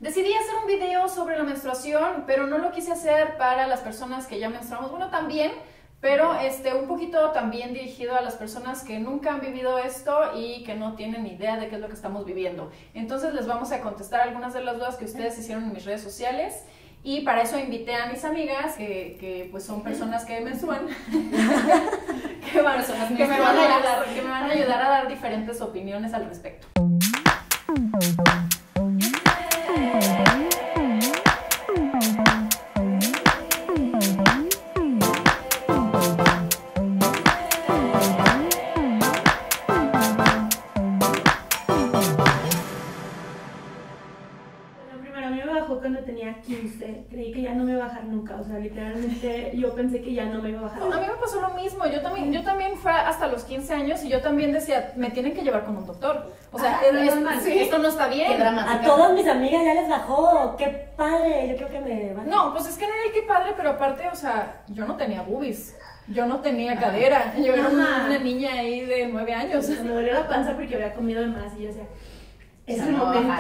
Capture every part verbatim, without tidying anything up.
Decidí hacer un video sobre la menstruación, pero no lo quise hacer para las personas que ya menstruamos. Bueno, también, pero este, un poquito también dirigido a las personas que nunca han vivido esto y que no tienen idea de qué es lo que estamos viviendo. Entonces les vamos a contestar algunas de las dudas que ustedes hicieron en mis redes sociales. Y para eso invité a mis amigas, que, que pues son personas que menstruan, que, van, que, me van a ayudar, que me van a ayudar a dar diferentes opiniones al respecto. Cuando tenía quince, creí que ya no me iba a bajar nunca, o sea, literalmente yo pensé que ya no me iba a bajar. A mí me pasó lo mismo, yo también, yo también fue hasta los quince años y yo también decía, me tienen que llevar con un doctor, o sea, ah, es, es, sí, esto no está bien. A todas mis amigas ya les bajó, qué padre, yo creo que me bajó. No, pues es que no era el qué padre, pero aparte, o sea, yo no tenía boobies. Yo no tenía cadera, yo era una, una niña ahí de nueve años. Me dolió la panza porque había comido de más y yo decía, es el no, momento.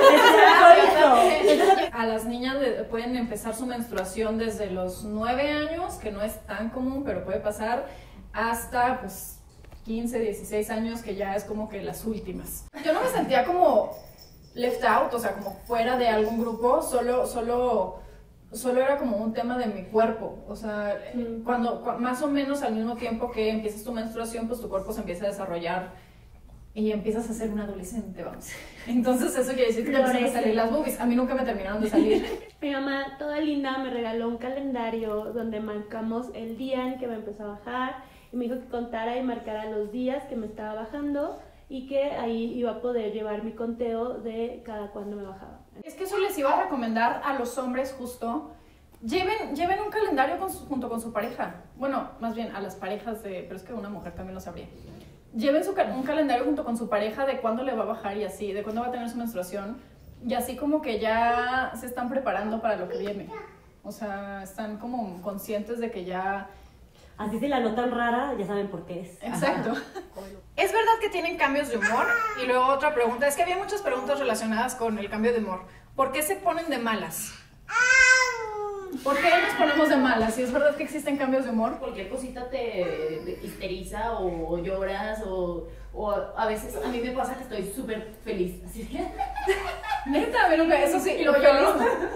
A las niñas de, pueden empezar su menstruación desde los nueve años, que no es tan común, pero puede pasar, hasta pues quince, dieciséis años, que ya es como que las últimas. Yo no me sentía como left out, o sea, como fuera de algún grupo, solo, solo, solo era como un tema de mi cuerpo. O sea, mm. cuando más o menos al mismo tiempo que empiezas tu menstruación, pues tu cuerpo se empieza a desarrollar y empiezas a ser un adolescente, vamos. Entonces eso quiere decir que te empiezan a salir las boobies. A mí nunca me terminaron de salir. Mi mamá, toda linda, me regaló un calendario donde marcamos el día en que me empezó a bajar y me dijo que contara y marcara los días que me estaba bajando y que ahí iba a poder llevar mi conteo de cada cuándo me bajaba. Es que eso les iba a recomendar a los hombres justo. Lleven, lleven un calendario con su, junto con su pareja. Bueno, más bien a las parejas de... Pero es que una mujer también lo sabría. Lleven su, un calendario junto con su pareja de cuándo le va a bajar y así, de cuándo va a tener su menstruación. Y así como que ya se están preparando para lo que viene. O sea, están como conscientes de que ya... Así si la notan rara, ya saben por qué es. Exacto. Ajá. ¿Es verdad que tienen cambios de humor? Y luego otra pregunta, es que había muchas preguntas relacionadas con el cambio de humor. ¿Por qué se ponen de malas? ¿Por qué nos ponemos de malas? ¿Y es verdad que existen cambios de humor? Cualquier cosita te, te histeriza o lloras o, o a veces a mí me pasa que estoy súper feliz. Así que... Neta, pero eso sí, lo yo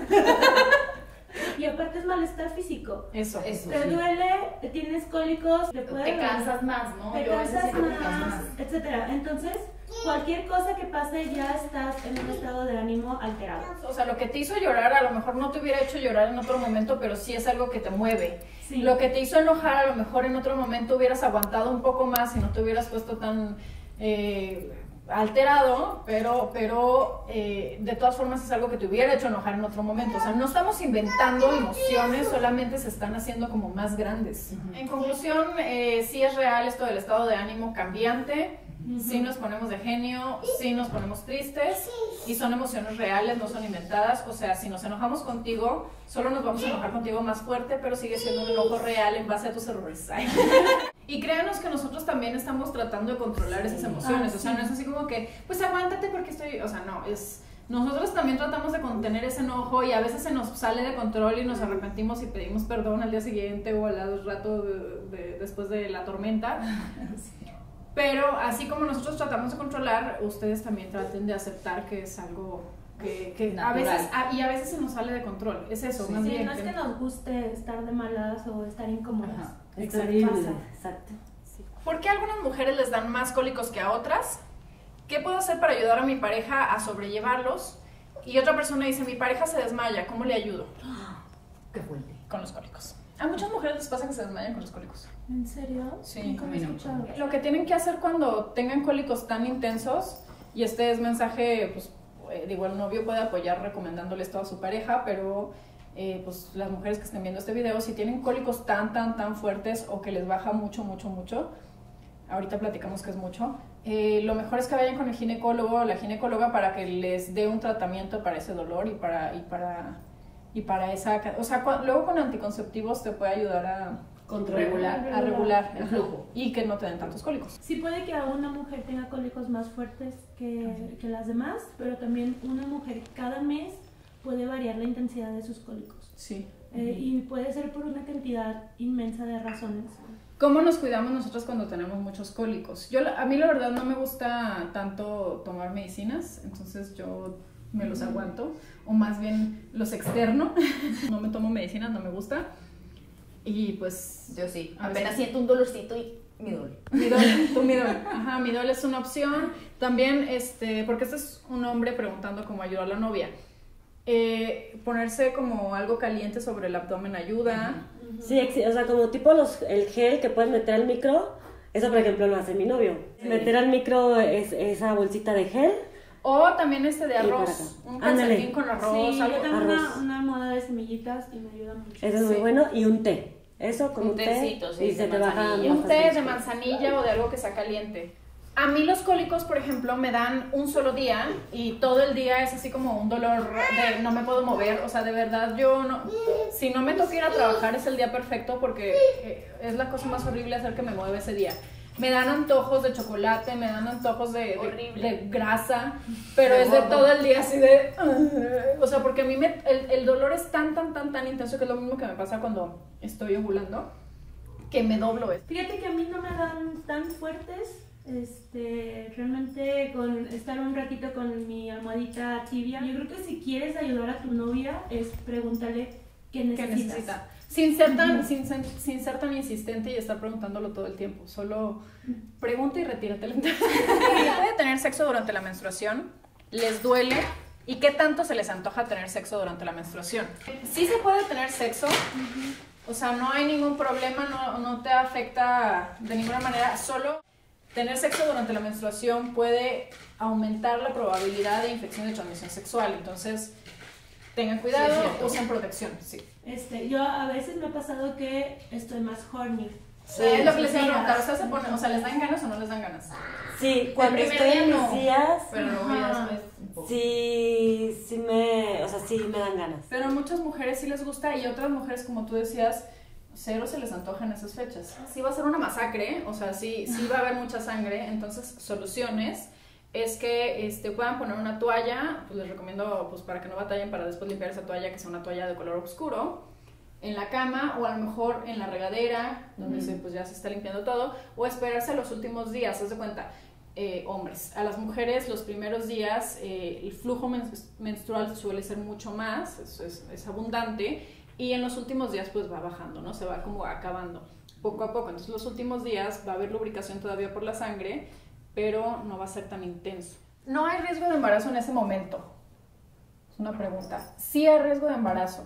Y aparte es malestar físico. Eso. Eso te sí. duele, te tienes cólicos, te, te cansas más, ¿no? Te yo cansas más, más, etcétera. Entonces, cualquier cosa que pase ya estás en un estado de ánimo alterado. O sea, lo que te hizo llorar a lo mejor no te hubiera hecho llorar en otro momento, pero sí es algo que te mueve. Sí. Lo que te hizo enojar a lo mejor en otro momento hubieras aguantado un poco más y no te hubieras puesto tan eh, alterado, pero, pero eh, de todas formas es algo que te hubiera hecho enojar en otro momento. O sea, no estamos inventando emociones, solamente se están haciendo como más grandes. Uh-huh. En conclusión, eh, sí es real esto del estado de ánimo cambiante. Uh-huh. Sí nos ponemos de genio, sí nos ponemos tristes y son emociones reales, no son inventadas. O sea, si nos enojamos contigo, solo nos vamos a enojar contigo más fuerte, pero sigue siendo un enojo real en base a tus errores. Y créanos que nosotros también estamos tratando de controlar esas emociones. O sea, no es así como que, pues aguántate porque estoy... O sea, no, es... Nosotros también tratamos de contener ese enojo y a veces se nos sale de control y nos arrepentimos y pedimos perdón al día siguiente o al rato de, de, después de la tormenta. Pero así como nosotros tratamos de controlar, ustedes también traten de aceptar que es algo que, que a veces a, y a veces se nos sale de control. Es eso, sí, más sí, bien. No es que nos guste estar de malas o estar incómodas. Ajá. Exacto. Exacto. Sí. ¿Por qué a algunas mujeres les dan más cólicos que a otras? ¿Qué puedo hacer para ayudar a mi pareja a sobrellevarlos? Y otra persona dice, mi pareja se desmaya, ¿cómo le ayudo? Qué fuerte. Con los cólicos. A muchas mujeres les pasa que se desmayan con los cólicos. ¿En serio? Sí. ¿Cómo he escuchado? Lo que tienen que hacer cuando tengan cólicos tan intensos, y este es mensaje, pues, eh, digo, el novio puede apoyar recomendándole esto a su pareja, pero eh, pues las mujeres que estén viendo este video, si tienen cólicos tan, tan, tan fuertes o que les baja mucho, mucho, mucho, ahorita platicamos que es mucho, eh, lo mejor es que vayan con el ginecólogo o la ginecóloga para que les dé un tratamiento para ese dolor y para... Y para y para esa, o sea, cu luego con anticonceptivos te puede ayudar a regular, a regular el flujo y que no te den tantos cólicos. Sí puede que a una mujer tenga cólicos más fuertes que, que las demás, pero también una mujer cada mes puede variar la intensidad de sus cólicos. Sí. Eh, y puede ser por una cantidad inmensa de razones. ¿Cómo nos cuidamos nosotros cuando tenemos muchos cólicos? Yo, a mí la verdad no me gusta tanto tomar medicinas, entonces yo me los aguanto, o más bien los externo. No me tomo medicinas, no me gusta. Y pues... Yo sí, a apenas veces- siento un dolorcito y Midol. Midol, tu Midol. Ajá, Midol es una opción. También, este, porque este es un hombre preguntando cómo ayudar a la novia. Eh, ponerse como algo caliente sobre el abdomen ayuda. Sí, ex- o sea, como tipo los, el gel que puedes meter al micro, eso por ejemplo lo hace mi novio. Sí. Meter al micro es, esa bolsita de gel. O también este de Y para arroz. acá. Un Ándale. calcetín con arroz. Sí, algo. yo tengo arroz. una, una almohada de semillitas y me ayuda mucho. Eso es muy Sí. bueno. Y un té. Eso con Un un, té. tecito, sí, y de se te baja manzanilla. más Un té fácil. de manzanilla o de algo que sea caliente. A mí los cólicos, por ejemplo, me dan un solo día y todo el día es así como un dolor de no me puedo mover. O sea, de verdad yo no... Si no me toca ir a trabajar es el día perfecto porque eh, es la cosa más horrible hacer que me mueva ese día. Me dan antojos de chocolate, me dan antojos de, de, Horrible. de grasa, pero De es de gordo. todo el día así de... uh, o sea, porque a mí me, el, el dolor es tan, tan, tan, tan intenso que es lo mismo que me pasa cuando estoy ovulando, que me doblo. Fíjate que a mí no me dan tan fuertes. Este, realmente con estar un ratito con mi almohadita tibia. Yo creo que si quieres ayudar a tu novia es preguntarle qué Que necesitas. necesita. Sin ser, tan, sin, ser- sin ser tan insistente y estar preguntándolo todo el tiempo. Solo pregunta y retírate lentamente. ¿Puede tener sexo durante la menstruación? ¿Les duele? ¿Y qué tanto se les antoja tener sexo durante la menstruación? Sí se puede tener sexo. O sea, no hay ningún problema, no, no te afecta de ninguna manera. Solo tener sexo durante la menstruación puede aumentar la probabilidad de infección de transmisión sexual. Entonces, tengan cuidado, Sí, es cierto. usen protección. Sí. Este, yo a veces me ha pasado que estoy más horny. Sí, es lo que les iba a Sí, preguntar. ¿Ustedes se ponen, o sea, les dan ganas o no les dan ganas? Sí, cuando primer estoy día en no, mis días, Pero luego ya Ajá. después un poco. sí, sí me, o sea, sí me dan ganas. Pero a muchas mujeres sí les gusta y otras mujeres, como tú decías, cero se les antoja en esas fechas. Sí va a ser una masacre, o sea, sí, sí va a haber mucha sangre, entonces soluciones es que este, puedan poner una toalla, pues les recomiendo pues para que no batallen para después limpiar esa toalla, que sea una toalla de color oscuro, en la cama o a lo mejor en la regadera, donde Mm. se, pues ya se está limpiando todo, o esperarse los últimos días, haz de cuenta. Eh, hombres, a las mujeres los primeros días eh, el flujo men- menstrual suele ser mucho más, es, es, es abundante, y en los últimos días pues va bajando, ¿no? Se va como acabando poco a poco. Entonces los últimos días va a haber lubricación todavía por la sangre, pero no va a ser tan intenso. ¿No hay riesgo de embarazo en ese momento? Es una pregunta. Sí hay riesgo de embarazo.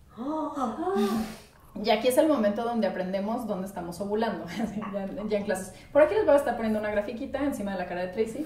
Y aquí es el momento donde aprendemos dónde estamos ovulando, ya, ya en clases. Por aquí les voy a estar poniendo una grafiquita encima de la cara de Tracy.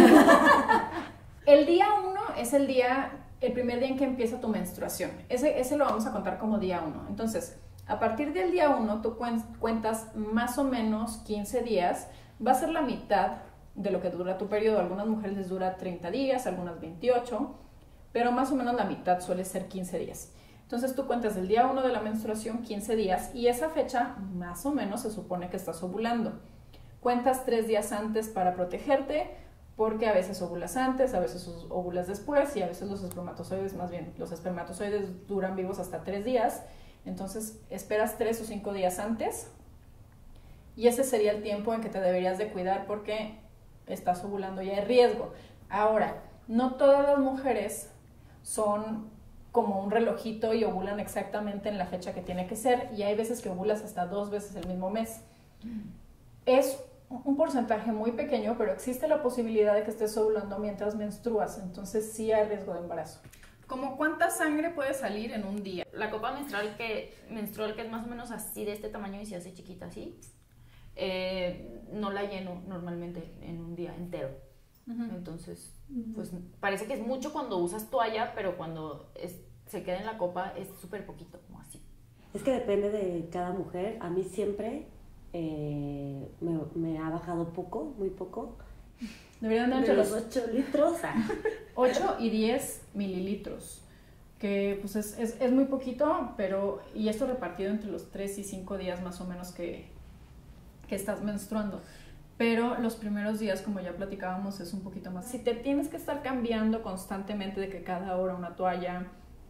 El día uno es el día, el primer día en que empieza tu menstruación. Ese, ese lo vamos a contar como día uno. Entonces, a partir del día uno, tú cuen- cuentas más o menos quince días. Va a ser la mitad de lo que dura tu periodo. A algunas mujeres les dura treinta días, algunas veintiocho, pero más o menos la mitad suele ser quince días. Entonces tú cuentas del día uno de la menstruación quince días y esa fecha más o menos se supone que estás ovulando. Cuentas tres días antes para protegerte porque a veces ovulas antes, a veces ovulas después y a veces los espermatozoides, más bien los espermatozoides duran vivos hasta tres días. Entonces esperas tres o cinco días antes y ese sería el tiempo en que te deberías de cuidar porque estás ovulando y hay riesgo. Ahora, no todas las mujeres son como un relojito y ovulan exactamente en la fecha que tiene que ser y hay veces que ovulas hasta dos veces el mismo mes. Es un porcentaje muy pequeño, pero existe la posibilidad de que estés ovulando mientras menstruas, entonces sí hay riesgo de embarazo. ¿Cómo cuánta sangre puede salir en un día? La copa menstrual que, menstrual que es más o menos así de este tamaño y se hace chiquita así, eh, no la lleno normalmente en un día entero. Uh-huh. Entonces, pues parece que es mucho cuando usas toalla, pero cuando es, se queda en la copa es súper poquito, como así. Es que depende de cada mujer. A mí siempre eh, me, me ha bajado poco, muy poco. Deberían de De entre los los ocho litros. ocho y diez mililitros, que pues es, es, es muy poquito, pero y esto repartido entre los tres y cinco días más o menos que, que estás menstruando. Pero los primeros días, como ya platicábamos, es un poquito más. Si te tienes que estar cambiando constantemente de que cada hora una toalla,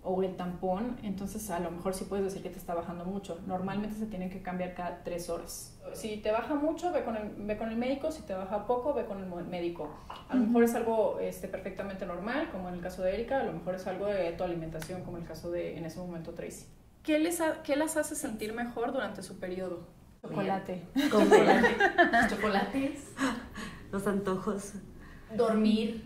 o el tampón, entonces a lo mejor sí puedes decir que te está bajando mucho. Normalmente se tienen que cambiar cada tres horas. Si te baja mucho, ve con el, ve con el médico. Si te baja poco, ve con el médico. A lo mejor es algo este, perfectamente normal, como en el caso de Erika. A lo mejor es algo de tu alimentación, como en el caso de, en ese momento, Tracy. ¿Qué, les ha, qué las hace sentir mejor durante su periodo? Chocolate. Comer. Los chocolates. Los antojos. Dormir.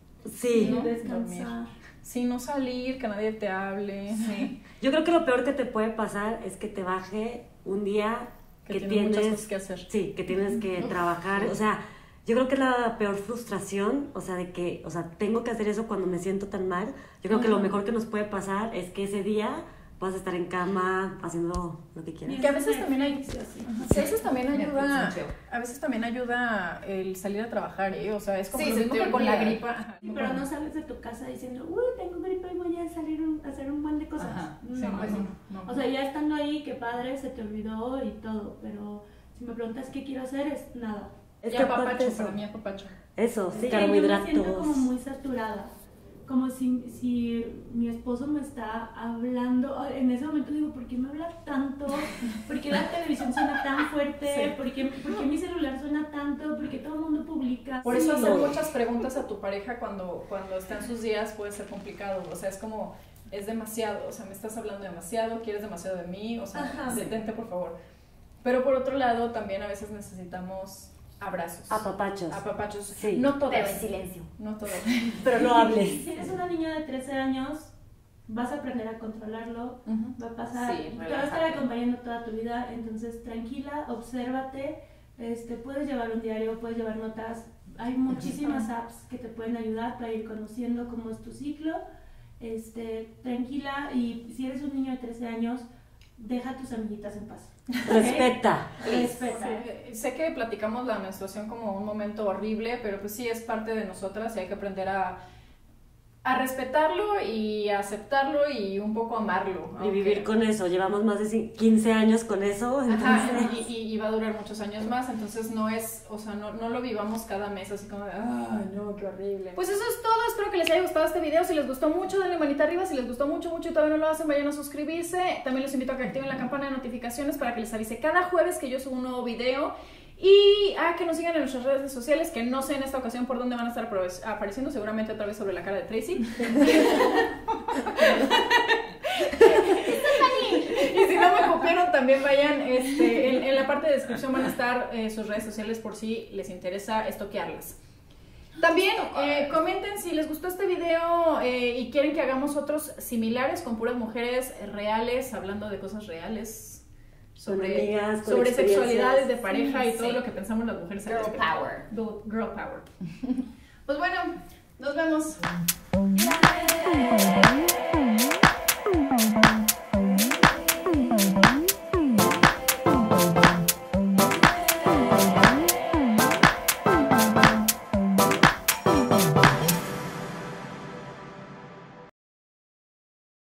Sí. ¿No? Descansar. Dormir. Sí, no salir, que nadie te hable. Sí. Yo creo que lo peor que te puede pasar es que te baje un día Que, que tiene tienes muchas cosas que hacer. Sí, que tienes que trabajar, o sea, yo creo que la peor frustración, o sea, de que, o sea, tengo que hacer eso cuando me siento tan mal. Yo creo que lo mejor que nos puede pasar es que ese día vas a estar en cama haciendo lo que quieras. Y que a veces también hay, Sí, a veces también ayuda, Netflix, a veces también ayuda el salir a trabajar, ¿eh? O sea, es como Sí, lo se mismo te que con la olvida. gripa. Ajá. Pero no sales de tu casa diciendo, uy, tengo gripa y voy a salir un- a hacer un buen de cosas. Ajá, No, sí, eso no, no. no. O sea, ya estando ahí, qué padre, se te olvidó y todo, pero si me preguntas qué quiero hacer, es nada. Es Y que aparte apapacho, eso, para mí apapacho. eso, sí, Es que yo me siento carbohidratos. como muy saturada, como si, si mi esposo me está hablando, en ese momento digo, ¿por qué me habla tanto? ¿Por qué la televisión suena tan fuerte? Sí. ¿Por qué, por qué mi celular suena tanto? ¿Por qué todo el mundo publica? Por eso Sí. hacer muchas preguntas a tu pareja cuando, cuando está en sus días puede ser complicado. O sea, es como, es demasiado, o sea, me estás hablando demasiado, quieres demasiado de mí, o sea, Ajá. detente por favor. Pero por otro lado, también a veces necesitamos abrazos. Apapachos. Apapachos. Sí. No todas. Pero en silencio. No todas. Pero no hables. Si eres una niña de trece años, vas a aprender a controlarlo, Ujú. va a pasar, Sí, te va a relájate. estar acompañando toda tu vida, entonces tranquila, obsérvate, este, puedes llevar un diario, puedes llevar notas, hay muchísimas apps que te pueden ayudar para ir conociendo cómo es tu ciclo, este, tranquila, y si eres un niño de trece años, deja a tus amiguitas en paz. Respeta. Respeta. Sí, sé que platicamos la menstruación como un momento horrible, pero pues sí es parte de nosotras y hay que aprender a, a respetarlo y a aceptarlo y un poco amarlo. Y aunque- vivir con eso. Llevamos más de ci- quince años con eso, Ajá, entonces... y, y, y va a durar muchos años más, entonces no es, o sea, no, no lo vivamos cada mes así como de, ay, no, qué horrible. Pues eso es todo, espero que les haya gustado este video, si les gustó mucho, denle manita arriba, si les gustó mucho, mucho y todavía no lo hacen, vayan a suscribirse, también los invito a que activen la campana de notificaciones para que les avise cada jueves que yo subo un nuevo video. Y a que nos sigan en nuestras redes sociales, que no sé en esta ocasión por dónde van a estar apareciendo, seguramente otra vez sobre la cara de Tracy. Y si no me copiaron, también vayan, este, en, en la parte de descripción van a estar eh, sus redes sociales por si les interesa estoquearlas. También eh, comenten si les gustó este video eh, y quieren que hagamos otros similares con puras mujeres reales, hablando de cosas reales. Sobre, Con amigas, con sobre experiencias. sexualidades de pareja Sí, y todo sí. lo que pensamos las mujeres. al Girl respecto. power. Du- Girl power. Pues bueno, nos vemos. Yeah.